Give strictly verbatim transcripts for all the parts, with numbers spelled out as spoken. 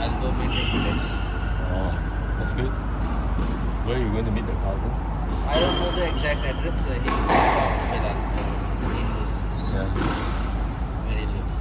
I'll go meet him today. Oh, that's good. Where are you going to meet the cousin? I don't know the exact address. Uh, he talked to Milan, so he knows Yeah. where he lives.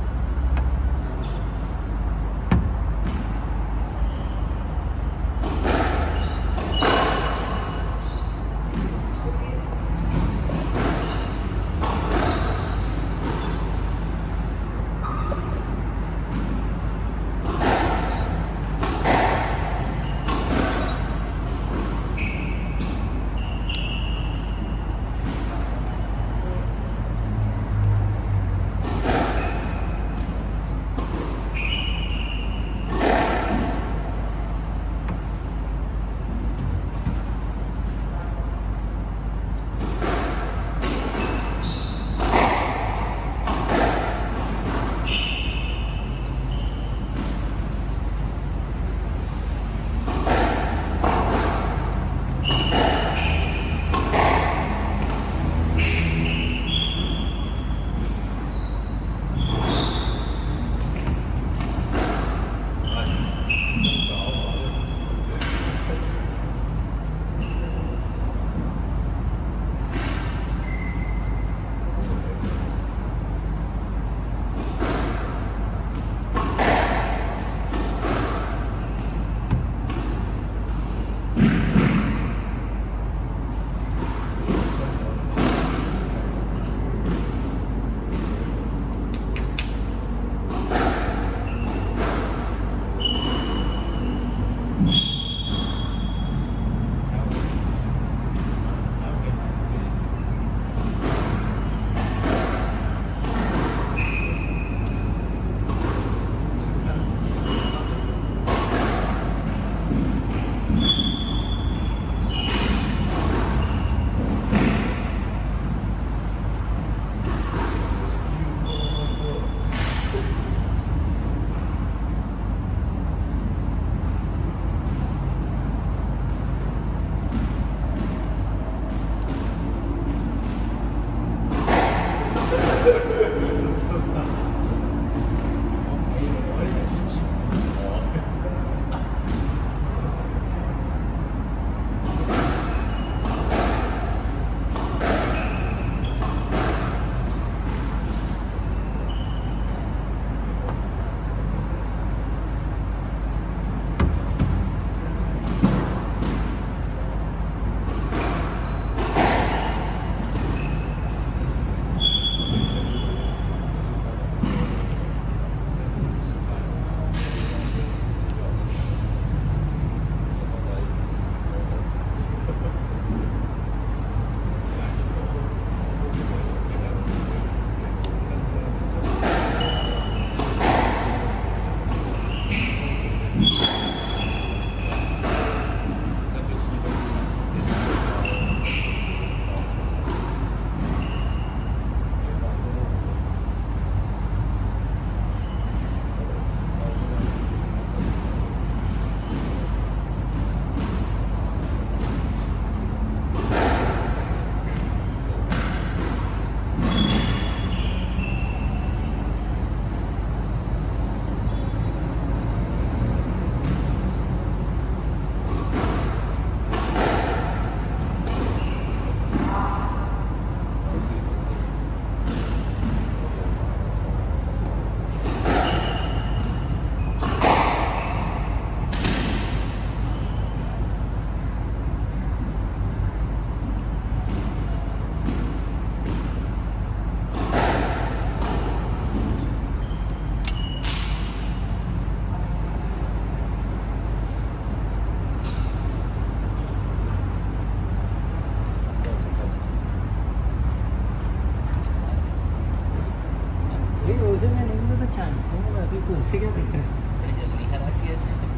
से क्या देखा है? जल्दी खराब किया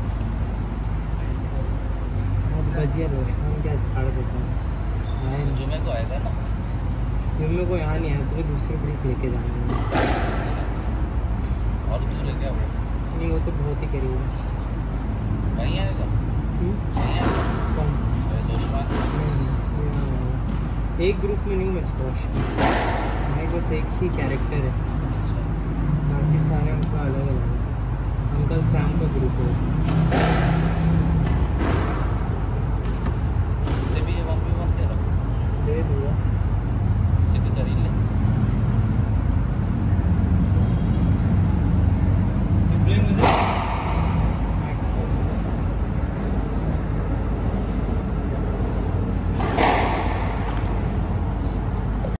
आज बजिया रोशनी क्या फाड़ देता है आए जुमे को आएगा ना। जुम्मे को यहाँ नहीं है, तुझे दूसरी ब्रिक लेके जाना है। और दूर है क्या वो? नहीं, वो तो बहुत ही करीब है। वहीं आएगा? हम्म? वहीं आएगा? कौन? दोस्तवान? एक ग्रुप में नहीं हूँ मैं स्क्वॉश, भाई बस एक ही कैरेक्टर है, अच्छा। बाकी सारे उनका अलग अलग है। अंकल सैम का ग्रुप है।